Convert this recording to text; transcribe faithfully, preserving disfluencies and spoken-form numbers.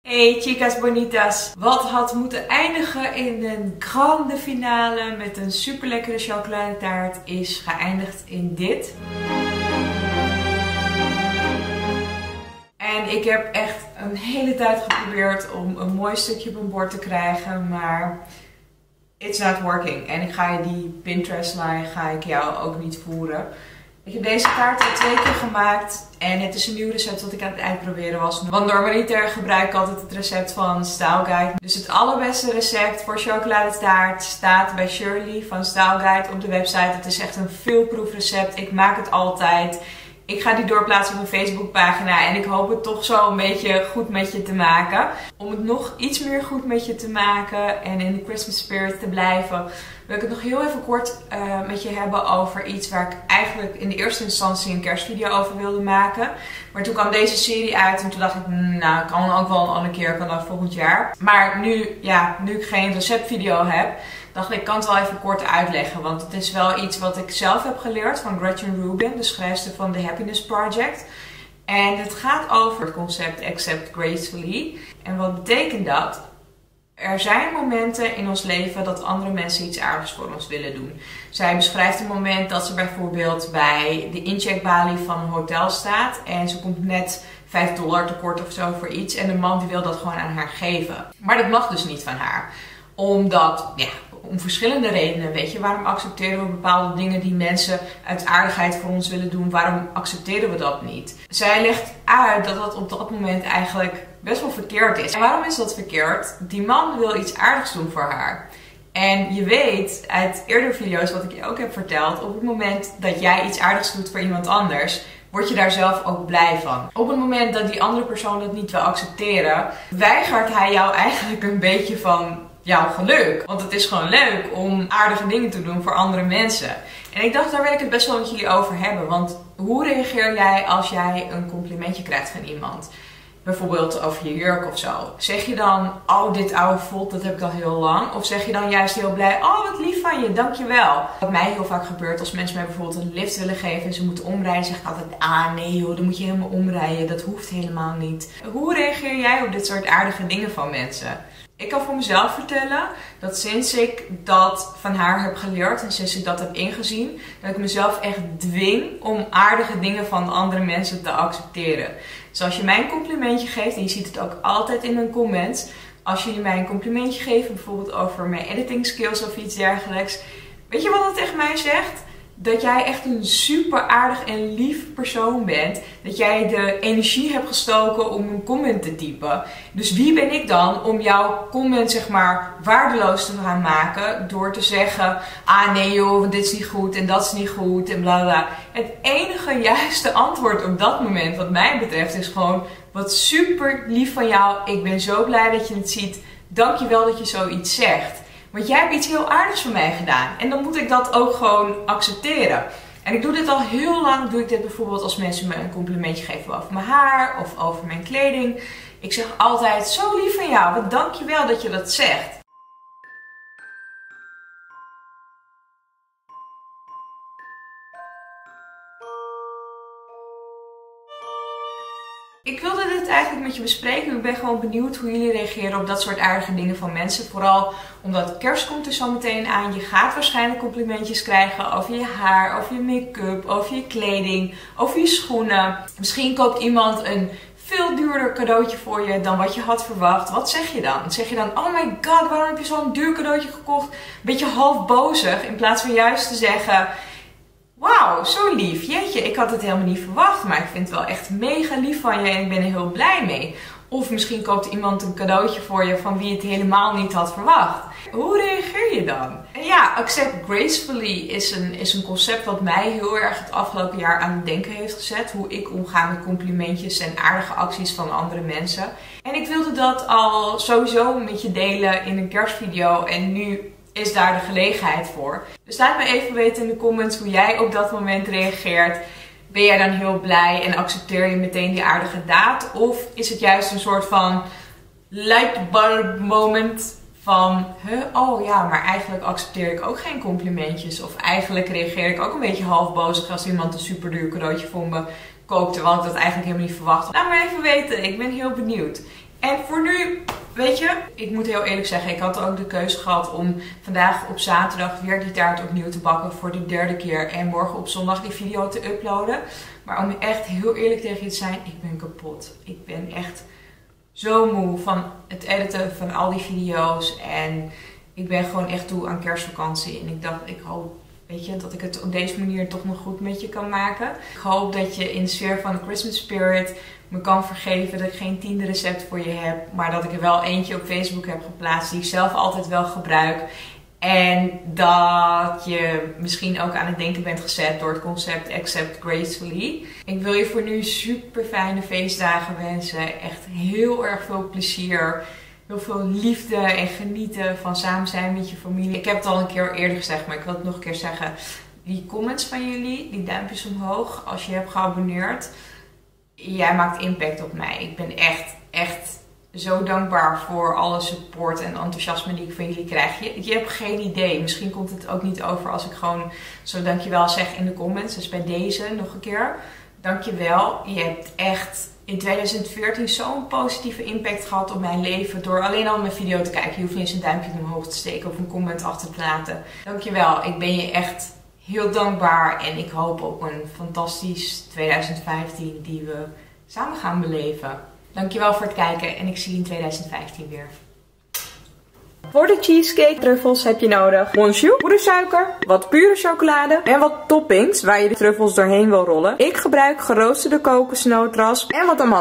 Hey chicas bonitas, wat had moeten eindigen in een grande finale met een super lekkere chocoladetaart is geëindigd in dit. En ik heb echt een hele tijd geprobeerd om een mooi stukje op mijn bord te krijgen, maar it's not working. En ik ga je die Pinterest lie ga ik jou ook niet voeren. Ik heb deze taart al twee keer gemaakt en het is een nieuw recept wat ik aan het uitproberen was. Want normaliter gebruik ik altijd het recept van Style Guide. Dus het allerbeste recept voor chocoladetaart staat bij Shirley van Style Guide op de website. Het is echt een veelproefrecept. Ik maak het altijd. Ik ga die doorplaatsen op mijn Facebookpagina en ik hoop het toch zo een beetje goed met je te maken. Om het nog iets meer goed met je te maken en in de Christmas spirit te blijven, wil ik het nog heel even kort uh, met je hebben over iets waar ik eigenlijk in de eerste instantie een kerstvideo over wilde maken. Maar toen kwam deze serie uit en toen dacht ik, nou, ik kan ook wel een andere keer, kan dat volgend jaar. Maar nu, ja, nu ik geen receptvideo heb, dacht ik, ik kan het wel even kort uitleggen. Want het is wel iets wat ik zelf heb geleerd van Gretchen Rubin, de schrijfster van The Happiness Project. En het gaat over het concept Accept Gracefully. En wat betekent dat? Er zijn momenten in ons leven dat andere mensen iets aardigs voor ons willen doen. Zij beschrijft een moment dat ze bijvoorbeeld bij de incheckbalie van een hotel staat en ze komt net vijf dollar tekort of zo voor iets en de man die wil dat gewoon aan haar geven. Maar dat mag dus niet van haar. Omdat, ja, om verschillende redenen, weet je. Waarom accepteren we bepaalde dingen die mensen uit aardigheid voor ons willen doen? Waarom accepteren we dat niet? Zij legt uit dat dat op dat moment eigenlijk best wel verkeerd is. En waarom is dat verkeerd? Die man wil iets aardigs doen voor haar. En je weet uit eerdere video's wat ik je ook heb verteld, op het moment dat jij iets aardigs doet voor iemand anders, word je daar zelf ook blij van. Op het moment dat die andere persoon dat niet wil accepteren, weigert hij jou eigenlijk een beetje van jouw geluk. Want het is gewoon leuk om aardige dingen te doen voor andere mensen. En ik dacht, daar wil ik het best wel met jullie over hebben. Want hoe reageer jij als jij een complimentje krijgt van iemand? Bijvoorbeeld over je jurk of zo. Zeg je dan, oh dit oude volt, dat heb ik al heel lang. Of zeg je dan juist heel blij, oh wat lief van je, dankjewel. Wat mij heel vaak gebeurt als mensen mij bijvoorbeeld een lift willen geven en ze moeten omrijden, zeg ik altijd, ah nee joh, dan moet je helemaal omrijden. Dat hoeft helemaal niet. Hoe reageer jij op dit soort aardige dingen van mensen? Ik kan voor mezelf vertellen dat sinds ik dat van haar heb geleerd en sinds ik dat heb ingezien, dat ik mezelf echt dwing om aardige dingen van andere mensen te accepteren. Dus als je mij een complimentje geeft, en je ziet het ook altijd in mijn comments, als jullie mij een complimentje geven, bijvoorbeeld over mijn editing skills of iets dergelijks, weet je wat het tegen mij zegt? Dat jij echt een super aardig en lief persoon bent. Dat jij de energie hebt gestoken om een comment te typen. Dus wie ben ik dan om jouw comment zeg maar waardeloos te gaan maken door te zeggen, ah nee joh, dit is niet goed en dat is niet goed en bla bla. Het enige juiste antwoord op dat moment wat mij betreft is gewoon, wat super lief van jou. Ik ben zo blij dat je het ziet. Dankjewel dat je zoiets zegt. Want jij hebt iets heel aardigs voor mij gedaan. En dan moet ik dat ook gewoon accepteren. En ik doe dit al heel lang. Doe ik dit bijvoorbeeld als mensen me een complimentje geven over mijn haar of over mijn kleding. Ik zeg altijd, zo lief van jou. Wat dankjewel dat je dat zegt. Ik wilde dit eigenlijk met je bespreken. Ik ben gewoon benieuwd hoe jullie reageren op dat soort aardige dingen van mensen. Vooral omdat kerst komt er zo meteen aan. Je gaat waarschijnlijk complimentjes krijgen over je haar, over je make-up, over je kleding, over je schoenen. Misschien koopt iemand een veel duurder cadeautje voor je dan wat je had verwacht. Wat zeg je dan? Zeg je dan, oh my god, waarom heb je zo'n duur cadeautje gekocht? Een beetje half bozig in plaats van juist te zeggen, wauw, zo lief. Jeetje, ik had het helemaal niet verwacht. Maar ik vind het wel echt mega lief van je en ik ben er heel blij mee. Of misschien koopt iemand een cadeautje voor je van wie het helemaal niet had verwacht. Hoe reageer je dan? En ja, Accept Gracefully is een, is een concept wat mij heel erg het afgelopen jaar aan het denken heeft gezet. Hoe ik omga met complimentjes en aardige acties van andere mensen. En ik wilde dat al sowieso met je delen in een kerstvideo. En nu is daar de gelegenheid voor. Dus laat me even weten in de comments hoe jij op dat moment reageert. Ben jij dan heel blij en accepteer je meteen die aardige daad? Of is het juist een soort van lightbulb moment van, huh, oh ja, maar eigenlijk accepteer ik ook geen complimentjes. Of eigenlijk reageer ik ook een beetje halfbozig als iemand een super duur cadeautje voor me koopt, terwijl ik dat eigenlijk helemaal niet verwacht. Laat me even weten, ik ben heel benieuwd. En voor nu, weet je, ik moet heel eerlijk zeggen, ik had ook de keuze gehad om vandaag op zaterdag weer die taart opnieuw te bakken voor de derde keer. En morgen op zondag die video te uploaden. Maar om echt heel eerlijk tegen je te zijn, ik ben kapot. Ik ben echt zo moe van het editen van al die video's. En ik ben gewoon echt toe aan kerstvakantie. En ik dacht, ik hoop, weet je, dat ik het op deze manier toch nog goed met je kan maken. Ik hoop dat je in de sfeer van de Christmas spirit me kan vergeven dat ik geen tiende recept voor je heb. Maar dat ik er wel eentje op Facebook heb geplaatst die ik zelf altijd wel gebruik. En dat je misschien ook aan het denken bent gezet door het concept Accept Gracefully. Ik wil je voor nu super fijne feestdagen wensen. Echt heel erg veel plezier. Heel veel liefde en genieten van samen zijn met je familie. Ik heb het al een keer eerder gezegd, maar ik wil het nog een keer zeggen. Die comments van jullie, die duimpjes omhoog, als je hebt geabonneerd. Jij maakt impact op mij. Ik ben echt, echt zo dankbaar voor alle support en enthousiasme die ik van jullie krijg. Je, je hebt geen idee. Misschien komt het ook niet over als ik gewoon zo dankjewel zeg in de comments. Dus bij deze nog een keer. Dankjewel. Je hebt echt in tweeduizend veertien zo'n positieve impact gehad op mijn leven. Door alleen al mijn video te kijken. Je hoeft niet eens een duimpje omhoog te steken of een comment achter te laten. Dankjewel. Ik ben je echt heel dankbaar. En ik hoop op een fantastisch tweeduizend vijftien die we samen gaan beleven. Dankjewel voor het kijken en ik zie je in tweeduizend vijftien weer. Voor de cheesecake truffels heb je nodig bonjour, poedersuiker, wat pure chocolade en wat toppings waar je de truffels doorheen wil rollen. Ik gebruik geroosterde kokosnootrasp en wat amandelen.